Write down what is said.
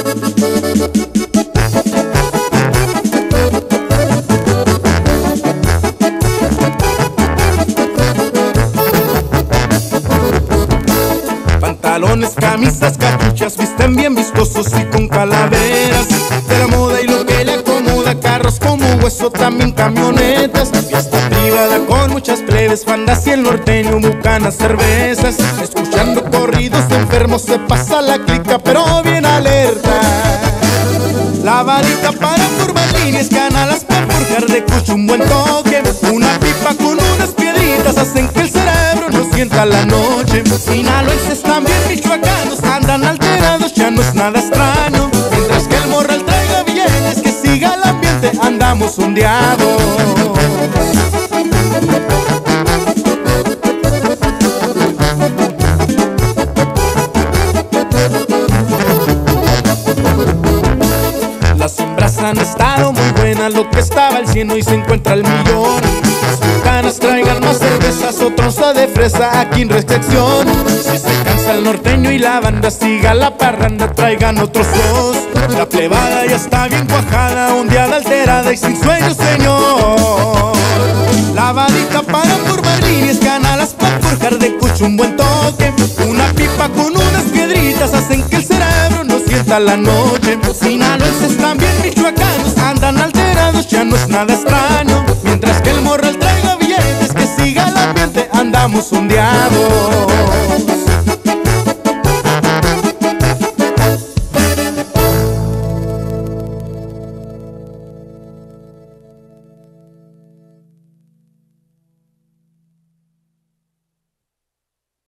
Pantalones, camisas, cachuchas, visten bien vistosos y con calaveras. De la moda y lo que le acomoda, carros como Hueso, también camionetas. Fiesta privada con muchas plebes, bandas y el norteño, bucanas, cervezas. Escuchando corridos de enfermos se pasa la clica, pero bien alerta. La varita para formar líneas, canalas para forjar de cucho un buen toque. Una pipa con unas piedritas hacen que el cerebro no sienta la noche. Sinaloenses también michoacanos andan alterados, ya no es nada extraño. Mientras que el morral traiga billetes, que siga el ambiente, andamos ondeados. Las siembras han estado muy buenas, lo que estaba al 100 hoy se encuentra al millón. Las bucanas traigan más cervezas, otro onza de fresa aquí en recepción. Si se cansa el norteño y la banda, siga la parranda, traigan otros dos. La plebada ya está bien cuajada, ondeada, alterada y sin sueño, señor. Lavadita para formar líneas, canalas para forjar de cucho un buen toque. Una pipa con unas piedritas hacen que el cerebro no sienta la noche. Sinaloenses también michoacanos andan alterados, ya no es nada extraño. Mientras que el morral traiga billetes, que siga el ambiente, andamos ondeados.